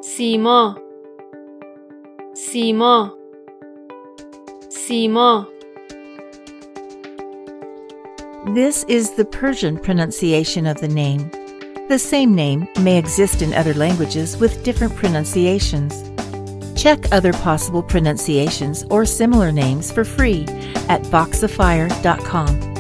سیما سیما سیما. This is the Persian pronunciation of the name. The same name may exist in other languages with different pronunciations. Check other possible pronunciations or similar names for free at Voxifier.com.